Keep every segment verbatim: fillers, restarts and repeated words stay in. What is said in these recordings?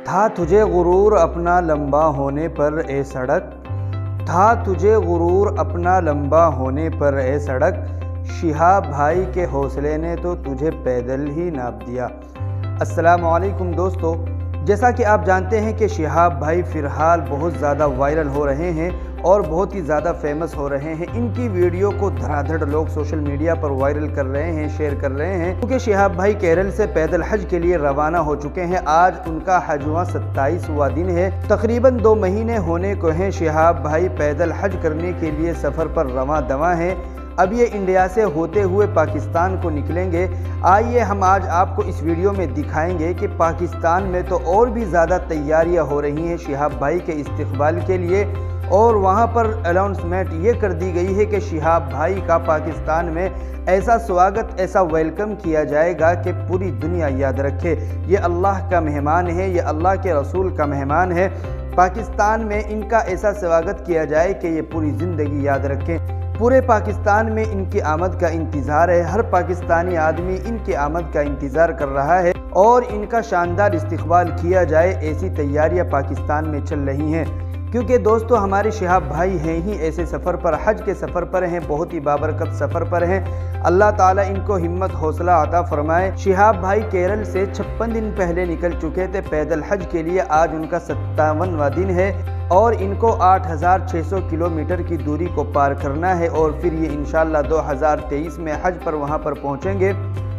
تھا تجھے غرور اپنا لمبا ہونے پر اے سڑک، تھا تجھے غرور اپنا لمبا ہونے پر اے سڑک، شہاب بھائی کے حوصلے نے تو تجھے پیدل ہی ناپ دیا۔ السلام علیکم دوستو، جیسا کہ آپ جانتے ہیں کہ شہاب بھائی فی الحال بہت زیادہ وائرل ہو رہے ہیں اور بہت ہی زیادہ فیمس ہو رہے ہیں۔ ان کی ویڈیو کو دھڑا دھڑ لوگ سوشل میڈیا پر وائرل کر رہے ہیں، شیئر کر رہے ہیں، کیونکہ شہاب بھائی کیرل سے پیدل حج کے لیے روانہ ہو چکے ہیں۔ آج ان کا حجواں ستائیسواں دن ہے، تقریباً دو مہینے ہونے کو ہیں شہاب بھائی پیدل حج کرنے کے لیے سفر پر رواں دواں ہیں۔ اب یہ انڈیا سے ہوتے ہوئے پاکستان کو نکلیں گے۔ آئیے ہم آج آپ کو اس ویڈیو میں دکھائیں گے کہ پاکستان میں تو اور بھی زیادہ تیاریاں ہو رہی ہیں شہاب بھائی کے استقبال کے لیے، اور وہاں پر اناؤنسمنٹ یہ کر دی گئی ہے کہ شہاب بھائی کا پاکستان میں ایسا سواگت، ایسا ویلکم کیا جائے گا کہ پوری دنیا یاد رکھے یہ اللہ کا مہمان ہے، یہ اللہ کے رسول کا مہمان ہے۔ پاکستان میں ان کا ایسا سواگت کیا جائے کہ یہ پوری زندگی یاد رکھیں۔ پورے پاکستان میں ان کی آمد کا انتظار ہے، ہر پاکستانی آدمی ان کی آمد کا انتظار کر رہا ہے اور ان کا شاندار استقبال کیا جائے، ایسی تیاریاں پاکستان میں چل رہی ہیں۔ کیونکہ دوستو ہمارے شہاب بھائی ہیں ہی ایسے سفر پر، حج کے سفر پر ہیں، بہت ہی بابرکت سفر پر ہیں۔ اللہ تعالیٰ ان کو ہمت حوصلہ عطا فرمائے۔ شہاب بھائی کیرل سے چھپن دن پہلے نکل چکے تھے پیدل حج کے لیے، آج ان کا ستاونواں دن ہے اور ان کو آٹھ ہزار چھ سو کلومیٹر کی دوری کو پار کرنا ہے، اور پھر یہ انشاءاللہ دو ہزار تیئیس میں حج پر وہاں پر پہنچیں گے۔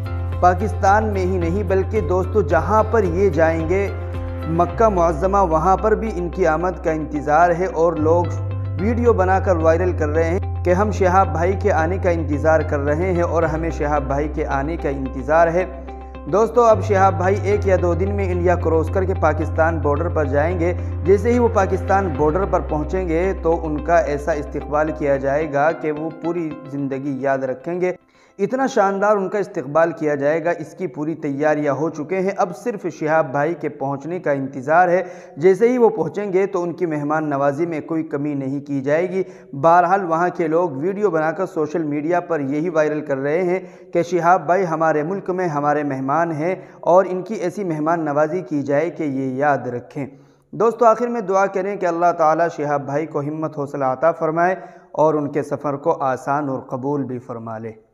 پاکستان میں ہی نہیں بلکہ دوستو جہاں پر یہ جائیں گے مکہ معظمہ، وہاں پر بھی ان کی آمد کا انتظار ہے، اور لوگ ویڈیو بنا کر وائرل کر رہے ہیں کہ ہم شہاب بھائی کے آنے کا انتظار کر رہے ہیں اور ہمیں شہاب بھائی کے آنے کا انتظار ہے۔ دوستو اب شہاب بھائی ایک یا دو دن میں انڈیا کراس کر کے پاکستان بارڈر پر جائیں گے۔ جیسے ہی وہ پاکستان بارڈر پر پہنچیں گے تو ان کا ایسا استقبال کیا جائے گا کہ وہ پوری زندگی یاد رکھیں گے۔ اتنا شاندار ان کا استقبال کیا جائے گا، اس کی پوری تیاریاں ہو چکے ہیں۔ اب صرف شہاب بھائی کے پہنچنے کا انتظار ہے۔ جیسے ہی وہ پہنچیں گے تو ان کی مہمان نوازی میں کوئی کمی نہیں کی جائے گی۔ بہرحال وہاں کے لوگ ویڈیو بنا کر سوشل میڈیا پر یہی وائرل کر رہے ہیں کہ شہاب بھائی ہمارے ملک میں ہمارے مہمان ہیں اور ان کی ایسی مہمان نوازی کی جائے کہ یہ یاد رکھیں۔ دوستو آخر میں دعا کریں کہ اللہ تعالیٰ شہاب بھائی کو ہمت حوصلہ عطا فرمائے اور ان کے سفر کو آسان اور قبول بھی فرما لے۔